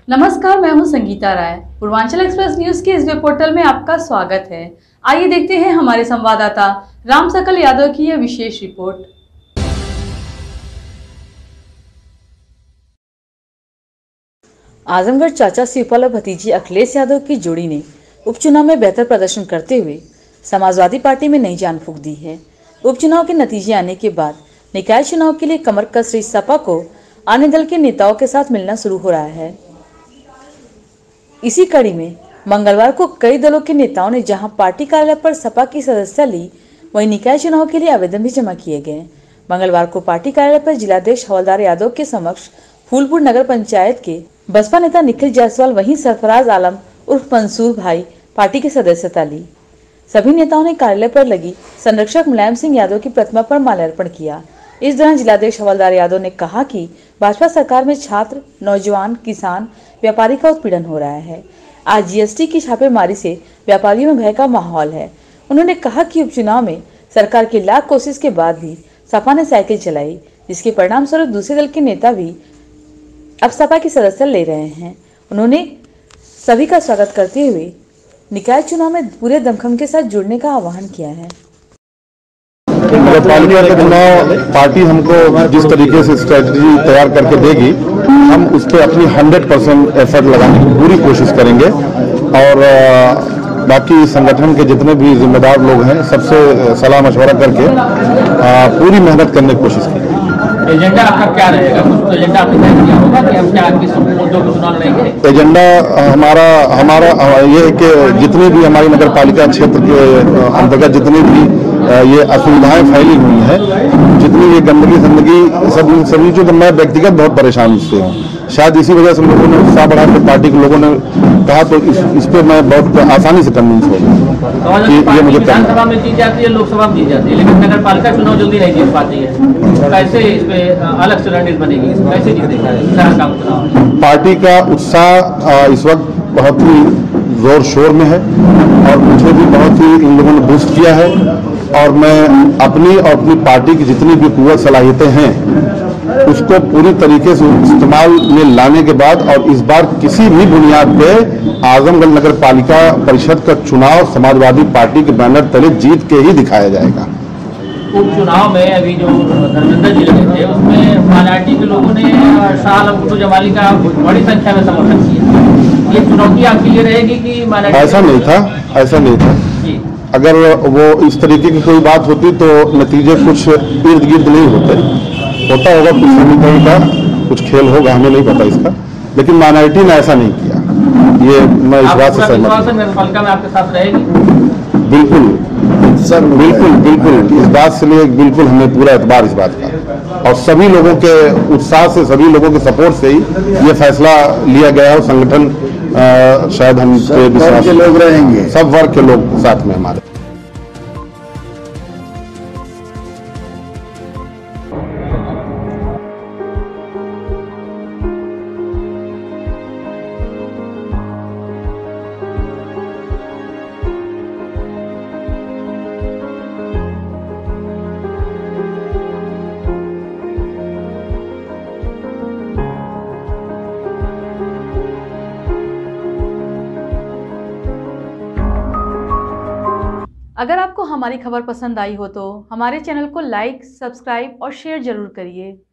नमस्कार, मैं हूं संगीता राय। पूर्वांचल एक्सप्रेस न्यूज के इस वेब पोर्टल में आपका स्वागत है। आइए देखते हैं हमारे संवाददाता राम सकल यादव की यह विशेष रिपोर्ट। आजमगढ़ चाचा शिवपाल और भतीजी अखिलेश यादव की जोड़ी ने उपचुनाव में बेहतर प्रदर्शन करते हुए समाजवादी पार्टी में नई जान फूंक दी है। उपचुनाव के नतीजे आने के बाद निकाय चुनाव के लिए कमर कस रही सपा को अन्य दल के नेताओं के साथ मिलना शुरू हो रहा है। इसी कड़ी में मंगलवार को कई दलों के नेताओं ने जहां पार्टी कार्यालय पर सपा की सदस्यता ली, वहीं निकाय चुनाव के लिए आवेदन भी जमा किए गए। मंगलवार को पार्टी कार्यालय पर जिलाध्यक्ष हवलदार यादव के समक्ष फूलपुर नगर पंचायत के बसपा नेता निखिल जायसवाल वहीं सरफराज आलम उर्फ मंसूर भाई पार्टी की सदस्यता ली। सभी नेताओं ने कार्यालय पर लगी संरक्षक मुलायम सिंह यादव की प्रतिमा पर माल्यार्पण किया। इस दौरान जिलाध्यक्ष हवलदार यादव ने कहा कि भाजपा सरकार में छात्र, नौजवान, किसान, व्यापारी का उत्पीड़न हो रहा है। आज जीएसटी की छापेमारी से व्यापारियों में भय का माहौल है। उन्होंने कहा कि उपचुनाव में सरकार की लाख कोशिश के बाद भी सपा ने साइकिल चलाई, जिसके परिणाम स्वरूप दूसरे दल के नेता भी अब सपा की सदस्य ले रहे हैं। उन्होंने सभी का स्वागत करते हुए निकाय चुनाव में पूरे दमखम के साथ जुड़ने का आह्वान किया है। नगर पालिका का चुनाव पार्टी हमको जिस तरीके से स्ट्रेटजी तैयार करके देगी, हम उस पर अपनी 100% एफर्ट लगाने की पूरी कोशिश करेंगे और बाकी संगठन के जितने भी जिम्मेदार लोग हैं सबसे सलाह मशवरा करके पूरी मेहनत करने की कोशिश करेंगे। एजेंडा आपका क्या रहेगा? कुछ एजेंडा आपने तय किया होगा कि हम क्या किस मुद्दों को चुनाव लड़ेंगे? एजेंडा हमारा ये है कि जितनी भी हमारी नगर पालिका क्षेत्र के अंतर्गत जितनी भी ये असुविधाएं फैली हुई हैं, जितनी ये गंदगी सभी जो मैं व्यक्तिगत बहुत परेशान इससे हूँ। शायद इसी वजह से लोगों ने उत्साह बढ़ा के पार्टी के लोगों ने कहा, तो इस पे मैं बहुत आसानी से कन्विंस हो गया कि ये मुझे विधानसभा में जीत जाती है, लोकसभा में जीत जाती है, लेकिन नगर पालिका चुनाव जल्दी नहीं जीत पाती है। कैसे इस पे अलग से रणनीति बनेगी? कैसे जीतेगा? पार्टी का उत्साह इस वक्त बहुत ही जोर शोर में है और मुझे भी बहुत ही इन लोगों ने बूस्ट किया है और मैं अपनी और अपनी पार्टी की जितनी भी कुव्वत सलाहियतें हैं उसको पूरी तरीके से इस्तेमाल में लाने के बाद और इस बार किसी भी बुनियाद पे आजमगढ़ नगर पालिका परिषद का चुनाव समाजवादी पार्टी के बैनर तले जीत के ही दिखाया जाएगा। उपचुनाव में अभी जो धर्मेंद्र जी लगे थे उसमें माइनॉरिटी के लोगों ने शाह आलम भुट्टो जमाली का बड़ी संख्या में समर्थन किया। ये चुनौती आपके लिए रहेगी कि माइनॉरिटी? ऐसा नहीं था। अगर वो इस तरीके की कोई बात होती तो नतीजे कुछ इर्द गिर्द नहीं होता होगा, कुछ समीकरण का कुछ खेल होगा, हमें नहीं पता इसका, लेकिन माइनॉरिटी ने ऐसा नहीं किया। ये मैं इस बात से सहमत हूं। आपके साथ रहेगी? बिल्कुल इस बात से लिए बिल्कुल हमें पूरा एतबार इस बात का और सभी लोगों के उत्साह से, सभी लोगों के सपोर्ट से ही ये फैसला लिया गया है। संगठन शायद हम विश्वास के लोग रहेंगे, सब वर्ग के लोग साथ में हमारे। अगर आपको हमारी खबर पसंद आई हो तो हमारे चैनल को लाइक, सब्सक्राइब और शेयर जरूर करिए।